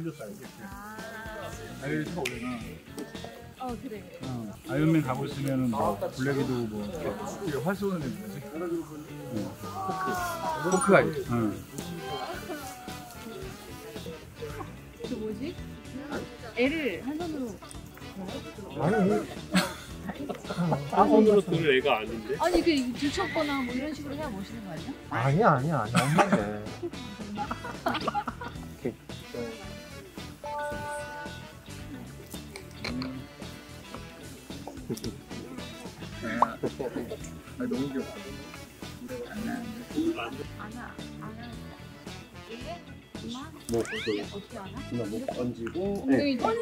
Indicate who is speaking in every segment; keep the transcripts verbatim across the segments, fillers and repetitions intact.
Speaker 1: 폴더 사이즈.
Speaker 2: 아,
Speaker 1: 아이리스가 원래는
Speaker 2: 어 그래.
Speaker 1: 어, 아이언맨 가고 있으면은 뭐 블랙이도 뭐 이렇게 활 쏘는 애 뭐지? 포크. 포크 아이. 응.
Speaker 2: 그 뭐지? 애를 한 손으로.
Speaker 3: 아니
Speaker 4: 한 손으로 들 애가 아닌데?
Speaker 2: 아니 그 들쳤거나 뭐 이런 식으로 해야 멋있는 거 아니야?
Speaker 3: 아니야 아니야 아니야 없는데.
Speaker 1: 아, 너무 귀엽다.
Speaker 2: 안아 안아. 이게 엄마
Speaker 3: 목
Speaker 2: 어떻게 어떻게 안아?
Speaker 3: 그냥 목 얹고.
Speaker 2: 엉덩이 아니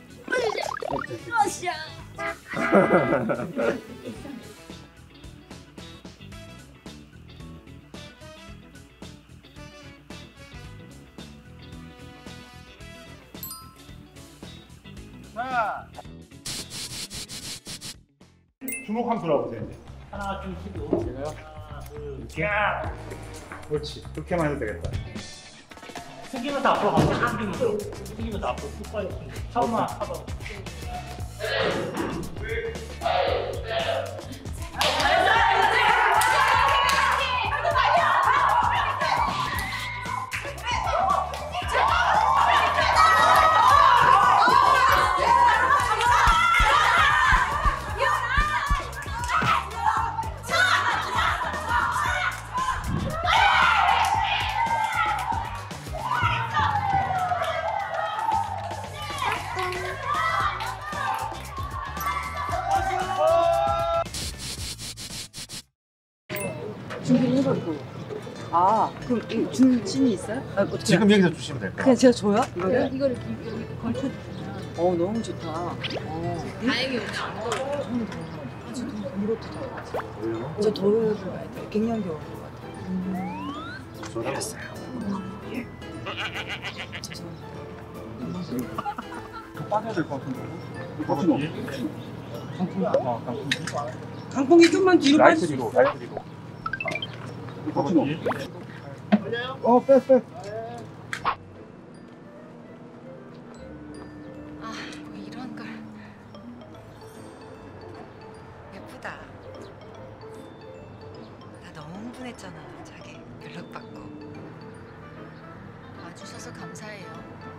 Speaker 2: 아시아.
Speaker 1: 자, 주먹 함수 나보세요 이제.
Speaker 4: 하나, 둘, 셋, 제가요? 하나, 둘, 셋.
Speaker 1: 야, 그렇지. 그렇게만 해도 되겠다.
Speaker 4: 숙이면서 앞으로 가보세요. 숙이면서. 숙이면서 앞으로 쭉 빠져. 처음만 하다.
Speaker 5: 준비를 해갖고. 아, 그럼 이 준 씬이 있어요? 아, 어떻게
Speaker 3: 지금 여기서 주시면 될 거예요.
Speaker 5: 그냥 제가 줘요? 이거를?
Speaker 2: 이거를 여기 여기 걸쳐주면.
Speaker 5: 어, 너무 좋다. 어.
Speaker 2: 다행히 오늘 안 더워.
Speaker 5: 아, 저 더, 이것도 더워.
Speaker 3: 왜요?
Speaker 5: 저 더울 것 같아요. 갱년기 올것 같아요.
Speaker 3: 저도 알았어요.
Speaker 1: 빠져야 될 것 같은데. 버튼
Speaker 3: 예.
Speaker 1: 강풍. 아, 강풍.
Speaker 5: 강풍이 좀만 뒤로
Speaker 1: 라이트
Speaker 5: 빠지.
Speaker 1: 뒤로, 라이트 뒤로. 버튼. 어, 빼, 빼.
Speaker 6: 아, 뭐 이런 걸. 예쁘다. 나 너무 흥분했잖아, 자기 연락받고.
Speaker 2: 와주셔서 감사해요.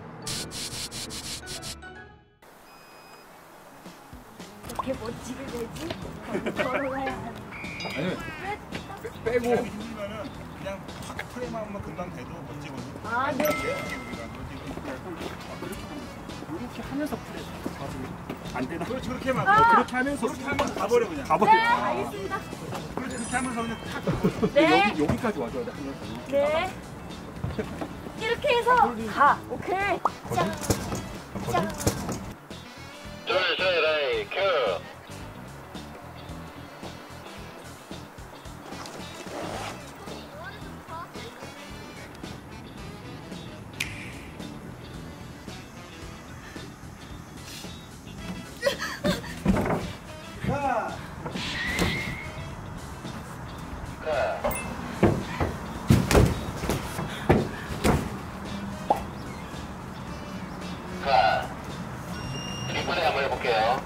Speaker 2: 이렇게 멋지게 되지? 걸어가야 하는.
Speaker 1: 아니, 빼, 빼고. 힘들면은 그냥 확 프레임하면 금방 돼도 멋지거든.
Speaker 2: 아, 네.
Speaker 1: 이렇게 하면서 프레임. 안 되나? 그렇지, 그렇게 하면. 아, 그렇게 하면서. 그렇게 하면 가버려, 그냥. 가버려.
Speaker 2: 네, 알겠습니다.
Speaker 1: 그렇지, 그렇게 하면서 그냥 탁.
Speaker 2: 네.
Speaker 1: 여기, 여기까지 와줘야 돼.
Speaker 2: 네. 이렇게 해서 가. 오케이. 자. 자.
Speaker 7: 둘, 셋, 에이, 큐.
Speaker 1: 자.
Speaker 7: 가. 가. 이번에 한번 해볼게요.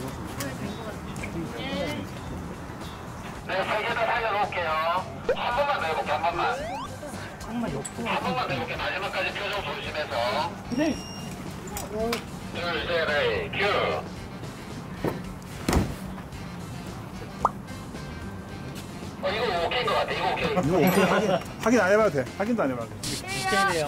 Speaker 7: 네, 세 개 다 살려놓을게요. 한 번만 더 해볼게요, 한 번만.
Speaker 4: 정말 옆으로.
Speaker 7: 한 번만 더 해볼게요. 마지막까지 표정 조심해서.
Speaker 4: 네.
Speaker 7: 둘, 셋, 에이, 큐. 어, 이거 오케이인 것 같아, 이거 오케이.
Speaker 1: 이거 오케이. 확인, 확인 안 해봐도 돼. 확인도 안 해봐도 돼.
Speaker 4: 오케이네요.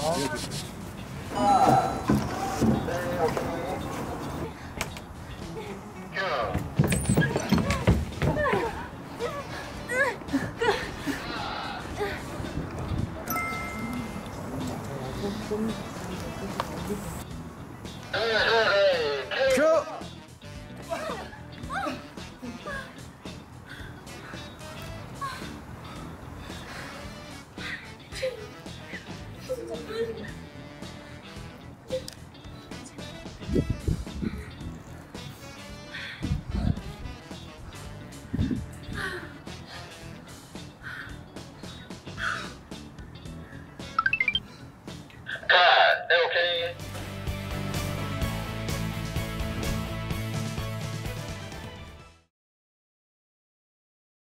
Speaker 1: 큐!
Speaker 2: 진짜